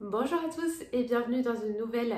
Bonjour à tous et bienvenue dans une nouvelle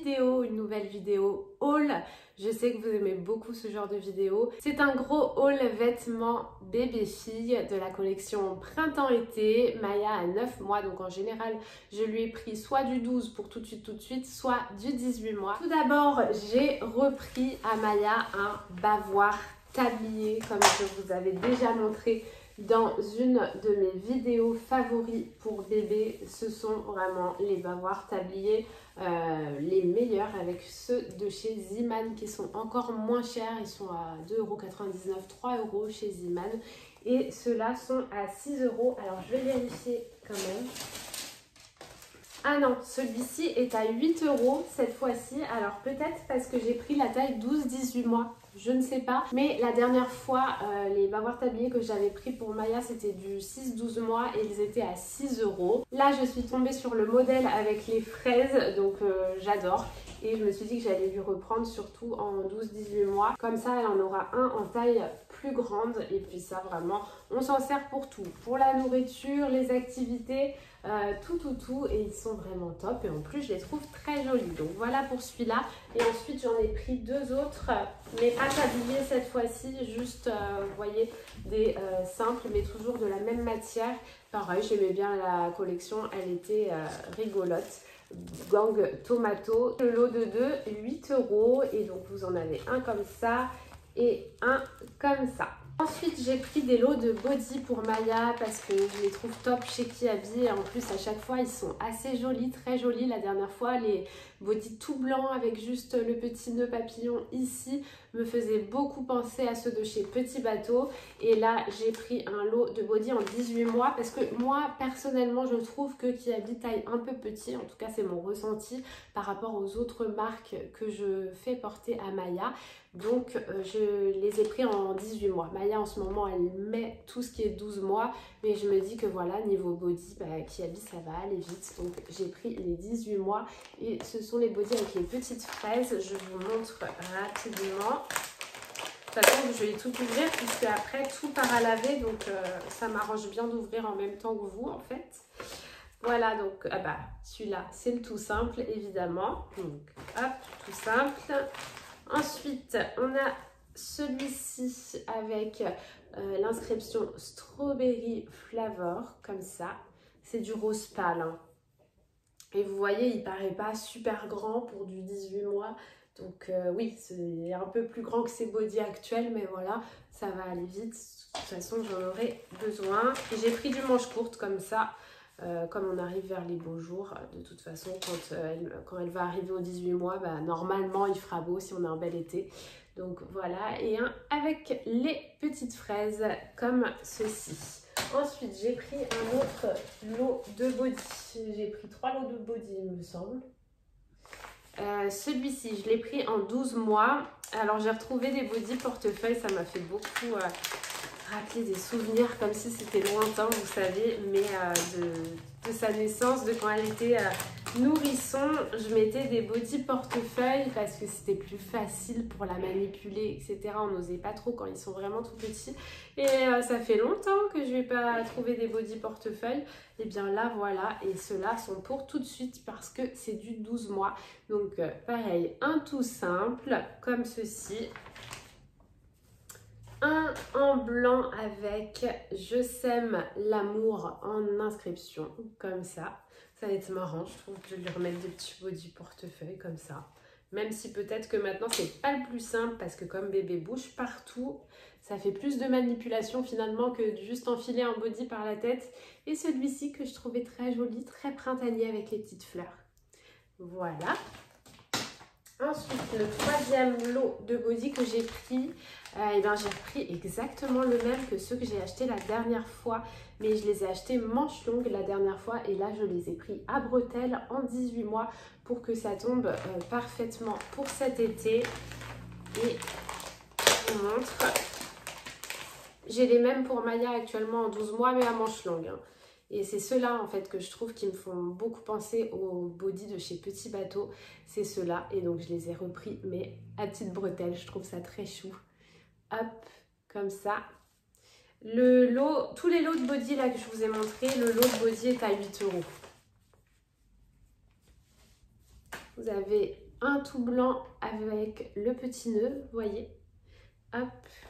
vidéo haul. Je sais que vous aimez beaucoup ce genre de vidéo. C'est un gros haul vêtements bébé-fille de la collection printemps-été. Maya a 9 mois, donc en général, je lui ai pris soit du 12 pour tout de suite, soit du 18 mois. Tout d'abord, j'ai repris à Maya un bavoir tablier, comme je vous avais déjà montré dans une de mes vidéos favoris pour bébé. Ce sont vraiment les bavoirs tabliers les meilleurs, avec ceux de chez Zeeman qui sont encore moins chers. Ils sont à 2,99 €, 3 € chez Zeeman. Et ceux-là sont à 6 €. Alors je vais vérifier quand même. Ah non, celui-ci est à 8 € cette fois-ci. Alors peut-être parce que j'ai pris la taille 12-18 mois. Je ne sais pas. Mais la dernière fois, les bavoirs tabliers que j'avais pris pour Maya, c'était du 6-12 mois et ils étaient à 6 €. Là, je suis tombée sur le modèle avec les fraises, donc j'adore. Et je me suis dit que j'allais lui reprendre surtout en 12-18 mois. Comme ça, elle en aura un en taille plus grande. Et puis ça, vraiment, on s'en sert pour tout. Pour la nourriture, les activités, tout. Et ils sont vraiment top. Et en plus, je les trouve très jolis. Donc voilà pour celui-là. Et ensuite, j'en ai pris deux autres, mais pas tabliers cette fois-ci. Juste, vous voyez, des simples, mais toujours de la même matière. Pareil, j'aimais bien la collection. Elle était rigolote. Gang Tomato, le lot de 2, 8 €, et donc vous en avez un comme ça et un comme ça. Ensuite, j'ai pris des lots de body pour Maya parce que je les trouve top chez Kiabi. Et en plus, à chaque fois, ils sont assez jolis, très jolis. La dernière fois, les bodys tout blancs avec juste le petit nœud papillon ici me faisaient beaucoup penser à ceux de chez Petit Bateau. Et là, j'ai pris un lot de body en 18 mois parce que moi, personnellement, je trouve que Kiabi taille un peu petit. En tout cas, c'est mon ressenti par rapport aux autres marques que je fais porter à Maya. Donc, je les ai pris en 18 mois. Maya, en ce moment, elle met tout ce qui est 12 mois. Mais je me dis que voilà, niveau body, Kiabi, ça va aller vite. Donc, j'ai pris les 18 mois. Et ce sont les bodys avec les petites fraises. Je vous montre rapidement. De toute façon, je vais tout ouvrir puisque après, tout part à laver. Donc, ça m'arrange bien d'ouvrir en même temps que vous, en fait. Voilà, donc, celui-là, c'est le tout simple, évidemment. Donc, hop, tout simple. Ensuite, on a celui-ci avec l'inscription Strawberry Flavor, comme ça. C'est du rose pâle. Hein. Et vous voyez, il paraît pas super grand pour du 18 mois. Donc oui, c'est un peu plus grand que ses bodys actuels, mais voilà, ça va aller vite. De toute façon, j'en aurai besoin. Et j'ai pris du manche courte comme ça. Comme on arrive vers les beaux jours, de toute façon, quand elle va arriver aux 18 mois, normalement, il fera beau si on a un bel été. Donc voilà, et un avec les petites fraises comme ceci. Ensuite, j'ai pris un autre lot de body. J'ai pris 3 lots de body, il me semble. Celui-ci, je l'ai pris en 12 mois. Alors, j'ai retrouvé des body portefeuilles, ça m'a fait beaucoup... rappeler des souvenirs comme si c'était lointain, vous savez, mais de sa naissance, de quand elle était nourrisson. Je mettais des body portefeuilles parce que c'était plus facile pour la manipuler, etc. On n'osait pas trop quand ils sont vraiment tout petits. Et ça fait longtemps que je n'ai pas trouvé des body portefeuilles. Et bien là, voilà. Et ceux-là sont pour tout de suite parce que c'est du 12 mois. Donc pareil, un tout simple comme ceci. Un en blanc avec Je sème l'amour en inscription, comme ça. Ça va être marrant, je trouve, de lui remettre des petits body portefeuille comme ça. Même si peut-être que maintenant, c'est pas le plus simple parce que comme bébé bouge partout, ça fait plus de manipulation finalement que de juste enfiler un body par la tête. Et celui-ci que je trouvais très joli, très printanier avec les petites fleurs. Voilà. Ensuite, le troisième lot de body que j'ai pris, j'ai repris exactement le même que ceux que j'ai achetés la dernière fois. Mais je les ai achetés manches longues la dernière fois. Et là, je les ai pris à bretelles en 18 mois pour que ça tombe parfaitement pour cet été. Et je vous montre. J'ai les mêmes pour Maya actuellement en 12 mois, mais à manches longues. Hein. Et c'est ceux-là en fait que je trouve qui me font beaucoup penser au body de chez Petit Bateau. C'est ceux-là. Et donc je les ai repris, mais à petites bretelles. Je trouve ça très chou. Hop, comme ça. Le lot, tous les lots de body là que je vous ai montré, le lot de body est à 8 €. vous avez un tout blanc avec le petit nœud, vous voyez, hop,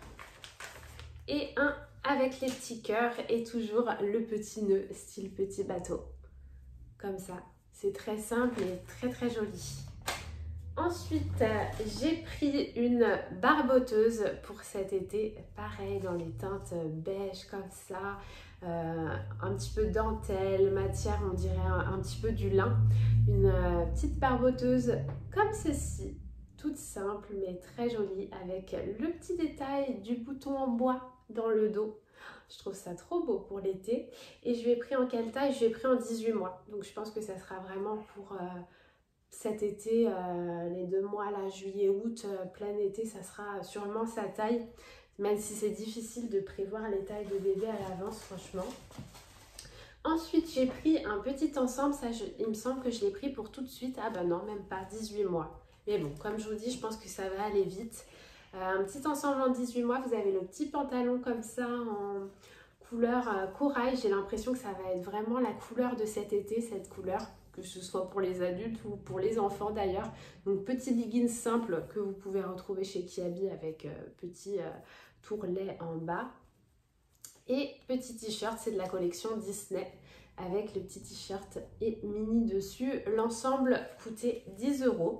et un avec les petits cœurs et toujours le petit nœud style petit bateau, comme ça. C'est très simple et très très joli. Ensuite, j'ai pris une barboteuse pour cet été, pareil dans les teintes beige comme ça, un petit peu dentelle, matière on dirait un petit peu du lin. Une petite barboteuse comme ceci, toute simple mais très jolie avec le petit détail du bouton en bois dans le dos. Je trouve ça trop beau pour l'été. Et je lui ai pris en quelle taille? Je lui ai pris en 18 mois, donc je pense que ça sera vraiment pour... cet été, les 2 mois là, juillet, août, plein été, ça sera sûrement sa taille, même si c'est difficile de prévoir les tailles de bébé à l'avance, franchement. Ensuite, j'ai pris un petit ensemble, ça, il me semble que je l'ai pris pour tout de suite. Ah bah non, même pas, 18 mois. Mais bon, comme je vous dis, je pense que ça va aller vite. Un petit ensemble en 18 mois, vous avez le petit pantalon comme ça en couleur corail. J'ai l'impression que ça va être vraiment la couleur de cet été, cette couleur, que ce soit pour les adultes ou pour les enfants d'ailleurs. Donc petit legging simple que vous pouvez retrouver chez Kiabi avec petit tourlet en bas. Et petit t-shirt, c'est de la collection Disney avec le petit t-shirt et mini dessus. L'ensemble coûtait 10 €.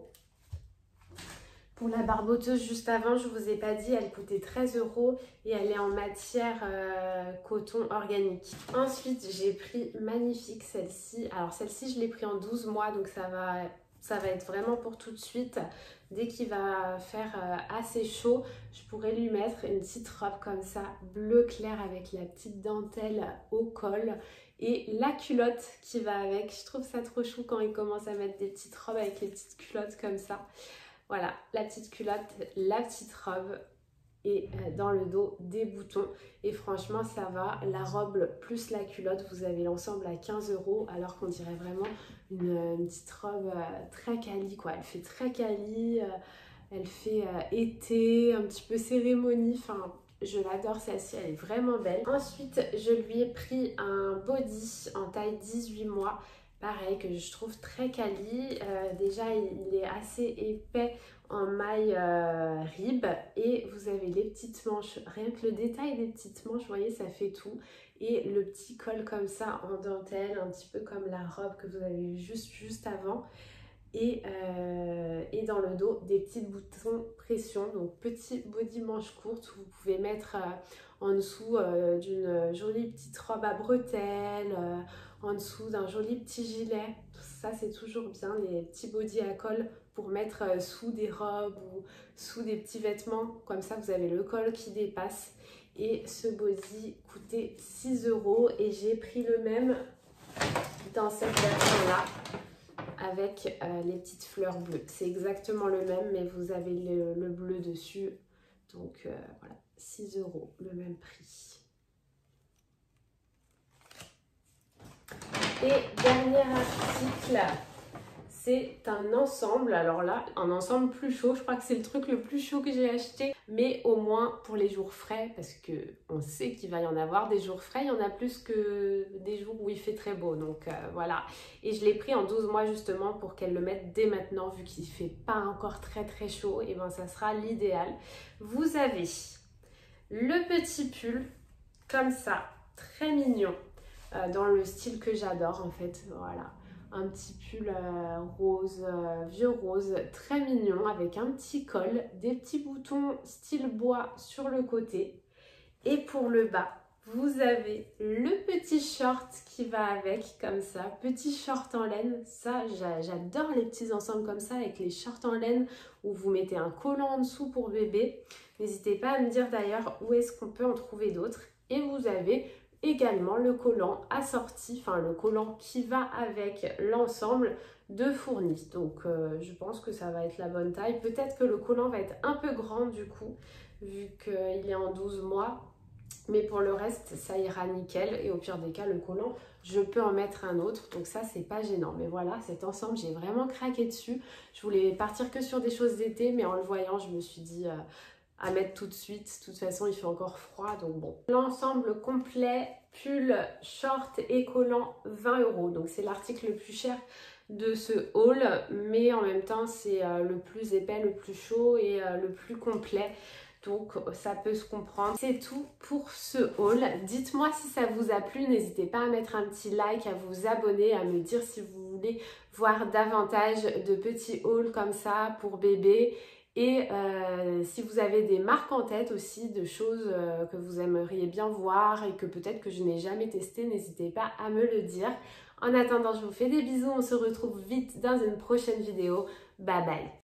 Pour la barboteuse juste avant, je ne vous ai pas dit, elle coûtait 13 € et elle est en matière coton organique. Ensuite, j'ai pris magnifique celle-ci. Alors celle-ci, je l'ai pris en 12 mois, donc ça va être vraiment pour tout de suite. Dès qu'il va faire assez chaud, je pourrais lui mettre une petite robe comme ça, bleu clair avec la petite dentelle au col et la culotte qui va avec. Je trouve ça trop chou quand ils commencent à mettre des petites robes avec les petites culottes comme ça. Voilà, la petite culotte, la petite robe et dans le dos des boutons. Et franchement, ça va. La robe plus la culotte, vous avez l'ensemble à 15 € alors qu'on dirait vraiment une petite robe très quali, quoi. Elle fait très quali, elle fait été, un petit peu cérémonie. Enfin, je l'adore celle-ci, elle est vraiment belle. Ensuite, je lui ai pris un body en taille 18 mois. Pareil, que je trouve très quali. Déjà, il est assez épais en maille rib et vous avez les petites manches. Rien que le détail des petites manches, vous voyez, ça fait tout. Et le petit col comme ça en dentelle, un petit peu comme la robe que vous avez vue juste avant. Et dans le dos, des petits boutons pression. Donc, petit body manche courte où vous pouvez mettre en dessous d'une jolie petite robe à bretelles, en dessous d'un joli petit gilet. Ça, c'est toujours bien, les petits bodys à col pour mettre sous des robes ou sous des petits vêtements. Comme ça, vous avez le col qui dépasse. Et ce body coûtait 6 € et j'ai pris le même dans cette version-là avec les petites fleurs bleues. C'est exactement le même, mais vous avez le bleu dessus. Donc voilà, 6 €, le même prix. Et dernier article, c'est un ensemble. Alors là, un ensemble plus chaud. Je crois que c'est le truc le plus chaud que j'ai acheté. Mais au moins pour les jours frais, parce qu'on sait qu'il va y en avoir des jours frais. Il y en a plus que des jours où il fait très beau. Donc voilà. Et je l'ai pris en 12 mois justement pour qu'elle le mette dès maintenant. Vu qu'il ne fait pas encore très très chaud. Et bien ça sera l'idéal. Vous avez le petit pull comme ça. Très mignon. Dans le style que j'adore en fait. Voilà. Un petit pull rose, vieux rose, très mignon avec un petit col, des petits boutons style bois sur le côté. Et pour le bas, vous avez le petit short qui va avec, comme ça, petit short en laine. Ça, j'adore les petits ensembles comme ça avec les shorts en laine où vous mettez un collant en dessous pour bébé. N'hésitez pas à me dire d'ailleurs où est-ce qu'on peut en trouver d'autres. Et vous avez également le collant assorti, enfin le collant qui va avec l'ensemble de fournis. Donc je pense que ça va être la bonne taille. Peut-être que le collant va être un peu grand du coup, vu qu'il est en 12 mois. Mais pour le reste, ça ira nickel. Et au pire des cas, le collant, je peux en mettre un autre. Donc ça, c'est pas gênant. Mais voilà, cet ensemble, j'ai vraiment craqué dessus. Je voulais partir que sur des choses d'été, mais en le voyant, je me suis dit... à mettre tout de suite, de toute façon il fait encore froid donc bon. L'ensemble complet, pull, short et collant 20 €, donc c'est l'article le plus cher de ce haul, mais en même temps c'est le plus épais, le plus chaud et le plus complet. Donc ça peut se comprendre. C'est tout pour ce haul. Dites-moi si ça vous a plu. N'hésitez pas à mettre un petit like, à vous abonner, à me dire si vous voulez voir davantage de petits hauls comme ça pour bébé. Et si vous avez des marques en tête aussi de choses que vous aimeriez bien voir et que peut-être que je n'ai jamais testé, n'hésitez pas à me le dire. En attendant, je vous fais des bisous. On se retrouve vite dans une prochaine vidéo. Bye bye!